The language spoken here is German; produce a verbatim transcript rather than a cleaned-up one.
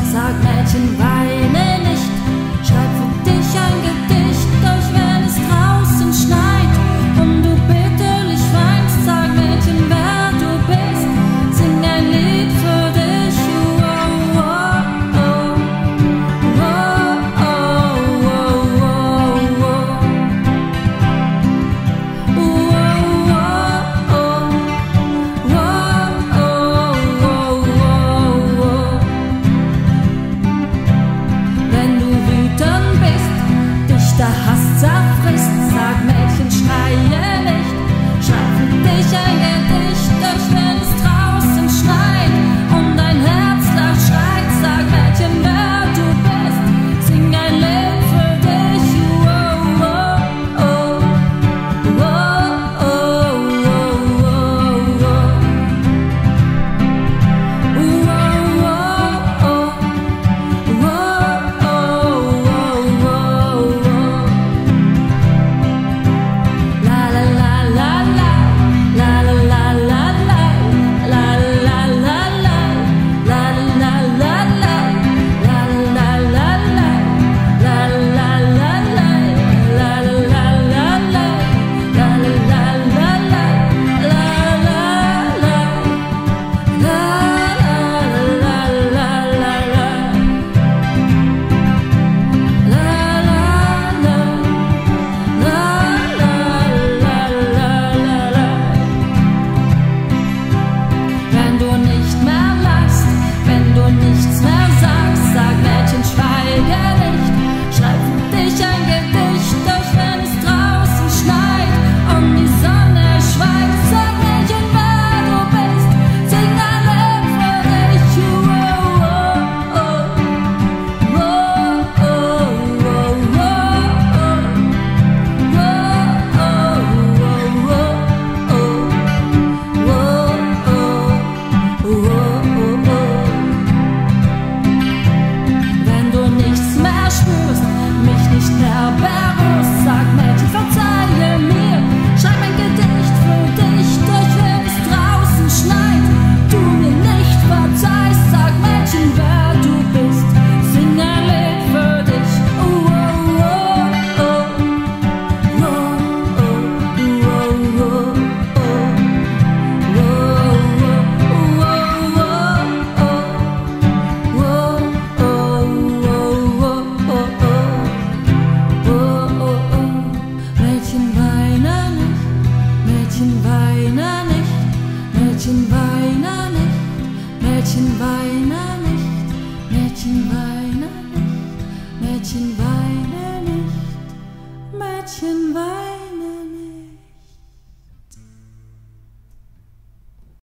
Sag Mädchen, weine nicht, schreib für dich ein Gedicht, doch wenn es draußen schneit und du bitterlich weinst, sag Mädchen, wer du bist, sing ein Lied für dich. Oh, oh, oh. Oh, oh, oh, oh, oh. Der Hass zerfrisst, sag Mädchen, schreie nicht, schreib für dich ein Gedicht, doch wenn es draußen schneit und dein Herz laut schreit, sag Mädchen, wer du bist, sing ein Lied für dich. Oh, oh, oh. Oh, oh, oh, oh, oh. Nichts mehr sagst, sag Mädchen, schweige nicht, schreib für dich ein Gedicht, doch wenn es draußen schneit und die Sonne schweigt, sag Mädchen, wer du bist, sing ein Lied für dich. Oh, oh, oh. Oh, oh, oh, oh, oh, oh, oh, oh. Mich nicht mehr berührst, sag Mädchen, verzeihe mir, schreib ein Gedicht für dich, doch wenn es draußen schneit, du mir nicht verzeihst, sag Mädchen, wer du bist, sing ein Lied für dich. Oh, oh, oh, oh. Oh, oh, oh, oh, Mädchen, weine nicht, Mädchen, weine nicht, Mädchen, weine nicht, Mädchen, weine nicht, Mädchen, weine nicht, Mädchen, weine nicht.